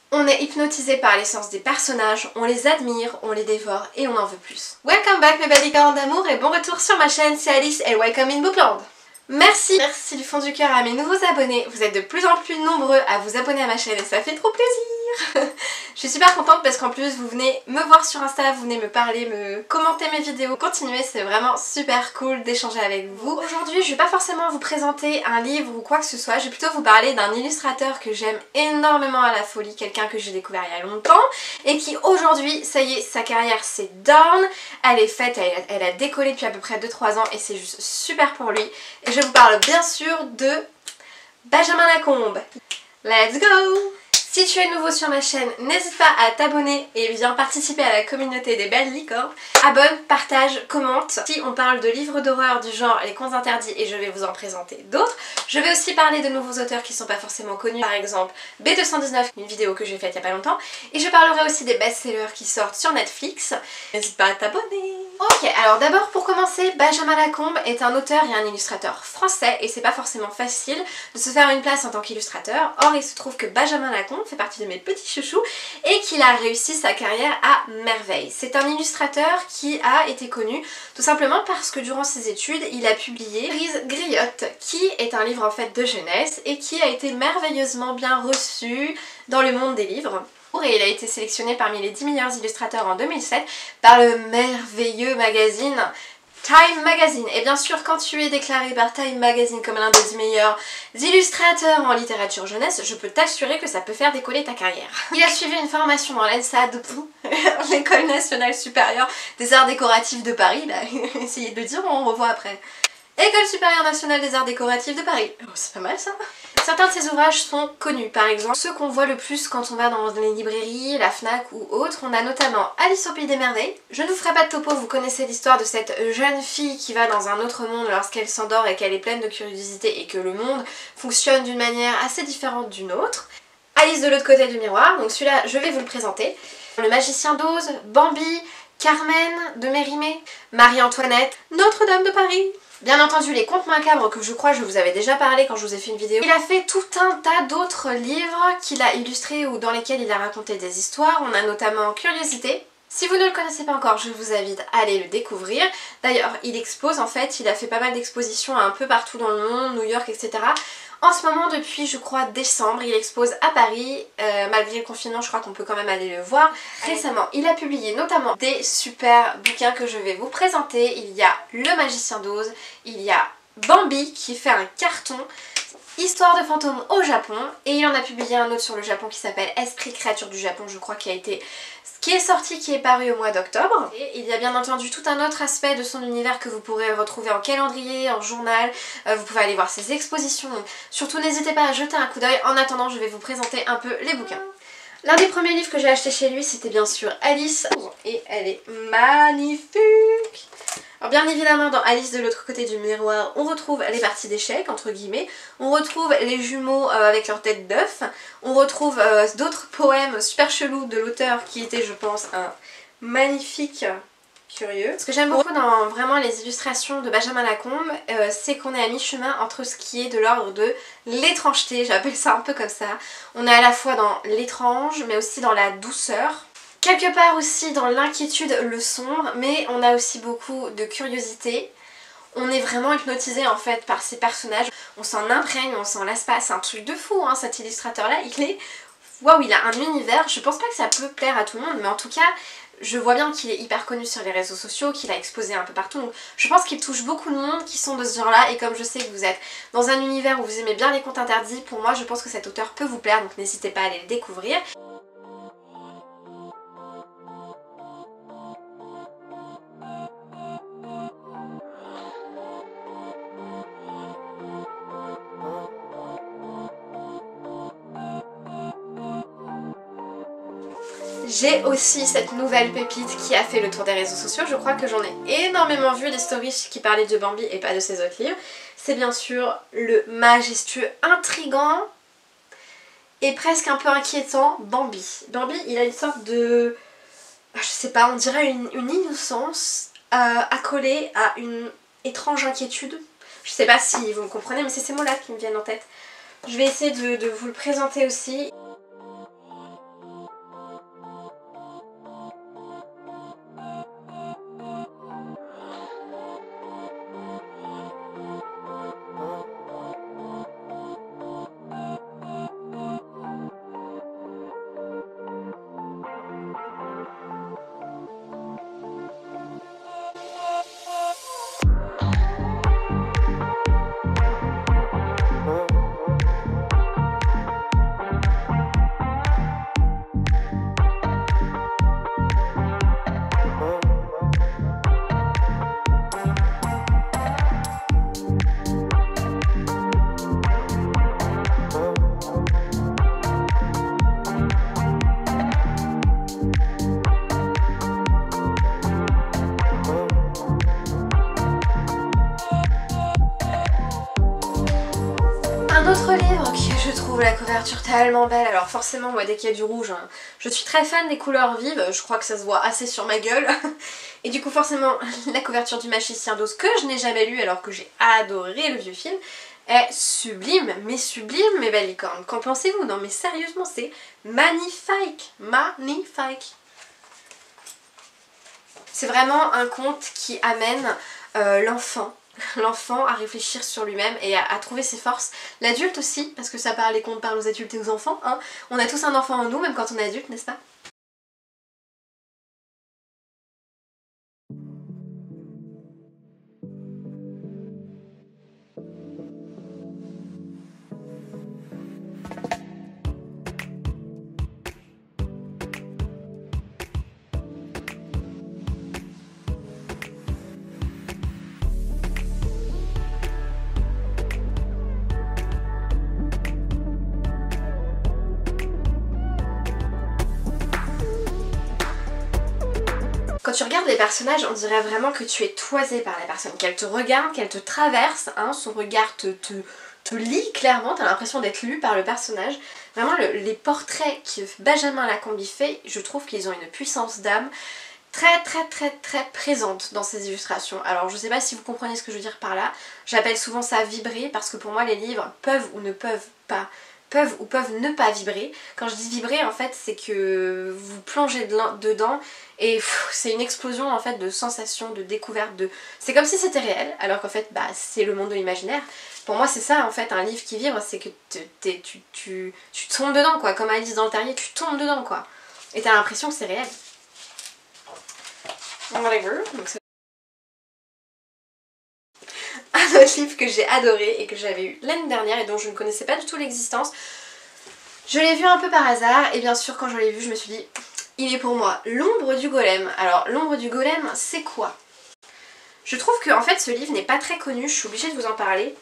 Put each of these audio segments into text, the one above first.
On est hypnotisé par l'essence des personnages, on les admire, on les dévore et on en veut plus. Welcome back mes belles licornes d'amour et bon retour sur ma chaîne, c'est Alice et welcome in Bookland. Merci du fond du cœur à mes nouveaux abonnés, vous êtes de plus en plus nombreux à vous abonner à ma chaîne et ça fait trop plaisir. Je suis super contente parce qu'en plus vous venez me voir sur Insta, vous venez me parler, me commenter mes vidéos, continuez, c'est vraiment super cool d'échanger avec vous. Aujourd'hui je vais pas forcément vous présenter un livre ou quoi que ce soit, je vais plutôt vous parler d'un illustrateur que j'aime énormément à la folie, quelqu'un que j'ai découvert il y a longtemps et qui aujourd'hui, ça y est, sa carrière c'est down, elle est faite, elle a décollé depuis à peu près 2-3 ans et c'est juste super pour lui. Et je vous parle bien sûr de Benjamin Lacombe. Let's go! Si tu es nouveau sur ma chaîne, n'hésite pas à t'abonner et bien participer à la communauté des belles licornes. Abonne, partage, commente. Si on parle de livres d'horreur du genre Les Contes Interdits et je vais vous en présenter d'autres. Je vais aussi parler de nouveaux auteurs qui sont pas forcément connus, par exemple B219, une vidéo que j'ai faite il y a pas longtemps. Et je parlerai aussi des best-sellers qui sortent sur Netflix. N'hésite pas à t'abonner. Ok, alors d'abord pour commencer, Benjamin Lacombe est un auteur et un illustrateur français et c'est pas forcément facile de se faire une place en tant qu'illustrateur. Or il se trouve que Benjamin Lacombe fait partie de mes petits chouchous et qu'il a réussi sa carrière à merveille. C'est un illustrateur qui a été connu tout simplement parce que durant ses études il a publié Grise Griotte qui est un livre en fait de jeunesse et qui a été merveilleusement bien reçu dans le monde des livres. Et il a été sélectionné parmi les 10 meilleurs illustrateurs en 2007 par le merveilleux magazine Time Magazine. Et bien sûr, quand tu es déclaré par Time Magazine comme l'un des 10 meilleurs illustrateurs en littérature jeunesse, je peux t'assurer que ça peut faire décoller ta carrière. Il a suivi une formation dans l'ENSAD, l'École Nationale Supérieure des Arts Décoratifs de Paris. Là, essayez de le dire, on revoit après. École Supérieure Nationale des Arts Décoratifs de Paris. Oh, c'est pas mal ça. Certains de ses ouvrages sont connus, par exemple ceux qu'on voit le plus quand on va dans les librairies, la FNAC ou autres. On a notamment Alice au Pays des Merveilles. Je ne vous ferai pas de topo, vous connaissez l'histoire de cette jeune fille qui va dans un autre monde lorsqu'elle s'endort et qu'elle est pleine de curiosité et que le monde fonctionne d'une manière assez différente d'une autre. Alice de l'autre côté du miroir, donc celui-là je vais vous le présenter. Le Magicien d'Oz, Bambi, Carmen de Mérimée, Marie-Antoinette, Notre-Dame de Paris. Bien entendu les contes macabres que je crois que je vous avais déjà parlé quand je vous ai fait une vidéo. Il a fait tout un tas d'autres livres qu'il a illustrés ou dans lesquels il a raconté des histoires. On a notamment Curiosité. Si vous ne le connaissez pas encore, je vous invite à aller le découvrir. D'ailleurs, il expose en fait, il a fait pas mal d'expositions un peu partout dans le monde, New York, etc. En ce moment, depuis je crois décembre, il expose à Paris, malgré le confinement je crois qu'on peut quand même aller le voir. Récemment, il a publié notamment des super bouquins que je vais vous présenter. Il y a Le Magicien d'Oz, il y a Bambi qui fait un carton, Histoire de fantômes au Japon, et il en a publié un autre sur le Japon qui s'appelle Esprit créature du Japon, je crois, qui est sorti, qui est paru au mois d'octobre. Et il y a bien entendu tout un autre aspect de son univers que vous pourrez retrouver en calendrier, en journal, vous pouvez aller voir ses expositions, donc surtout n'hésitez pas à jeter un coup d'œil. En attendant, je vais vous présenter un peu les bouquins. L'un des premiers livres que j'ai acheté chez lui, c'était bien sûr Alice, et elle est magnifique. Alors bien évidemment dans Alice de l'autre côté du miroir on retrouve les parties d'échecs entre guillemets, on retrouve les jumeaux avec leur tête d'œuf, on retrouve d'autres poèmes super chelous de l'auteur qui était je pense un magnifique curieux. Ce que j'aime beaucoup dans vraiment les illustrations de Benjamin Lacombe, c'est qu'on est à mi-chemin entre ce qui est de l'ordre de l'étrangeté, j'appelle ça un peu comme ça. On est à la fois dans l'étrange mais aussi dans la douceur. Quelque part aussi dans l'inquiétude, le sombre, mais on a aussi beaucoup de curiosité. On est vraiment hypnotisé en fait par ces personnages. On s'en imprègne, on s'en lasse pas. C'est un truc de fou hein, cet illustrateur là. Il est... Waouh, il a un univers. Je pense pas que ça peut plaire à tout le monde, mais en tout cas, je vois bien qu'il est hyper connu sur les réseaux sociaux, qu'il a exposé un peu partout. Donc je pense qu'il touche beaucoup de monde qui sont de ce genre là. Et comme je sais que vous êtes dans un univers où vous aimez bien les contes interdits, pour moi je pense que cet auteur peut vous plaire. Donc n'hésitez pas à aller le découvrir. J'ai aussi cette nouvelle pépite qui a fait le tour des réseaux sociaux, je crois que j'en ai énormément vu des stories qui parlaient de Bambi et pas de ses autres livres. C'est bien sûr le majestueux, intriguant et presque un peu inquiétant Bambi. Bambi, il a une sorte de... je sais pas, on dirait une innocence accolée à une étrange inquiétude. Je sais pas si vous me comprenez, mais c'est ces mots-là qui me viennent en tête. Je vais essayer de vous le présenter aussi. couverture tellement belle. Alors forcément moi dès qu'il y a du rouge, hein, je suis très fan des couleurs vives, je crois que ça se voit assez sur ma gueule. Et du coup forcément la couverture du Magicien d'Oz que je n'ai jamais lu alors que j'ai adoré le vieux film est sublime mes belles licornes. Qu'en pensez-vous? Non mais sérieusement c'est magnifique, magnifique. C'est vraiment un conte qui amène l'enfant à réfléchir sur lui-même et à trouver ses forces. L'adulte aussi, parce que ça parle, les contes parlent aux adultes et aux enfants, hein. On a tous un enfant en nous, même quand on est adulte, n'est-ce pas? Quand tu regardes les personnages, on dirait vraiment que tu es toisée par la personne, qu'elle te regarde, qu'elle te traverse, hein, son regard te lit clairement, t'as l'impression d'être lu par le personnage. Vraiment les portraits que Benjamin Lacombe fait, je trouve qu'ils ont une puissance d'âme très présente dans ces illustrations. Alors je sais pas si vous comprenez ce que je veux dire par là, j'appelle souvent ça vibrer parce que pour moi les livres peuvent ou peuvent ne pas vibrer. Quand je dis vibrer en fait c'est que vous plongez dedans et c'est une explosion en fait de sensations, de découvertes, c'est comme si c'était réel alors qu'en fait bah c'est le monde de l'imaginaire. Pour moi c'est ça en fait un livre qui vibre, c'est que tu tombes dedans quoi, comme Alice dans le terrier, tu tombes dedans quoi. Et t'as l'impression que c'est réel. Whatever. Donc un autre livre que j'ai adoré et que j'avais eu l'année dernière et dont je ne connaissais pas du tout l'existence. Je l'ai vu un peu par hasard et bien sûr quand je l'ai vu je me suis dit il est pour moi. L'ombre du golem. Alors l'ombre du golem c'est quoi? Je trouve que en fait ce livre n'est pas très connu, je suis obligée de vous en parler.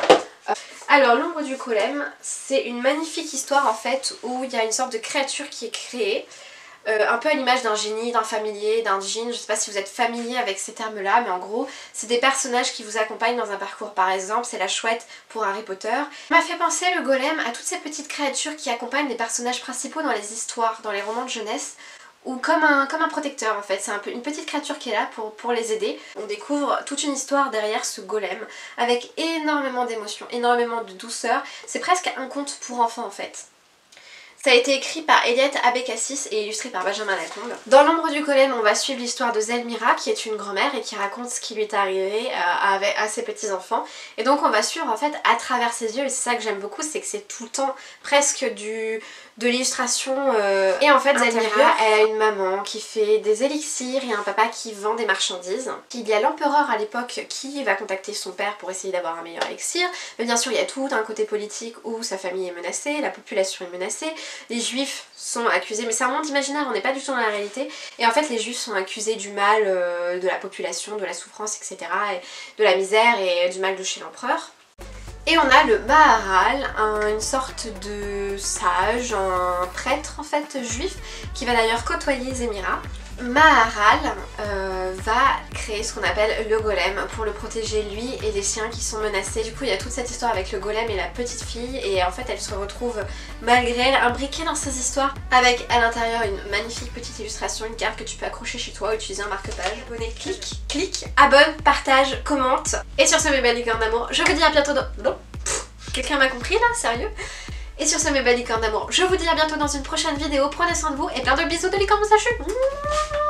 Alors l'ombre du golem c'est une magnifique histoire en fait où il y a une sorte de créature qui est créée. Un peu à l'image d'un génie, d'un familier, d'un djinn, je sais pas si vous êtes familier avec ces termes là, mais en gros c'est des personnages qui vous accompagnent dans un parcours. Par exemple c'est la chouette pour Harry Potter. Ça m'a fait penser le golem à toutes ces petites créatures qui accompagnent les personnages principaux dans les histoires, dans les romans de jeunesse, ou comme un protecteur en fait, c'est un peu une petite créature qui est là pour les aider. On découvre toute une histoire derrière ce golem avec énormément d'émotions, énormément de douceur, c'est presque un conte pour enfants en fait. Ça a été écrit par Eliette Abécassis et illustré par Benjamin Lacombe. Dans l'ombre du golem, on va suivre l'histoire de Zelmira qui est une grand-mère et qui raconte ce qui lui est arrivé à ses petits-enfants. Et donc on va suivre en fait à travers ses yeux et c'est ça que j'aime beaucoup, c'est que c'est tout le temps presque de l'illustration. Et en fait Zelmira, elle a une maman qui fait des élixirs et un papa qui vend des marchandises. Il y a l'empereur à l'époque qui va contacter son père pour essayer d'avoir un meilleur élixir. Mais bien sûr il y a tout un côté politique où sa famille est menacée, la population est menacée. Les juifs sont accusés, mais c'est un monde imaginaire, on n'est pas du tout dans la réalité. Et en fait les juifs sont accusés du mal de la population, de la souffrance, etc. Et de la misère et du mal de chez l'empereur. Et on a le Maharal, une sorte de sage, un prêtre en fait juif, qui va d'ailleurs côtoyer Zelmira. Maharal va créer ce qu'on appelle le golem pour le protéger lui et les siens qui sont menacés. Du coup il y a toute cette histoire avec le golem et la petite fille et en fait elle se retrouve malgré elle imbriquée dans ces histoires avec à l'intérieur une magnifique petite illustration, une carte que tu peux accrocher chez toi ou utiliser un marque-page. Abonnez, clique, abonne, partage, commente. Et sur ce mes belles licornes d'amour, je vous dis à bientôt dans... Non, quelqu'un m'a compris là, sérieux? Et sur ce mes belles licornes d'amour, je vous dis à bientôt dans une prochaine vidéo, prenez soin de vous et plein de bisous de licorne moustachu.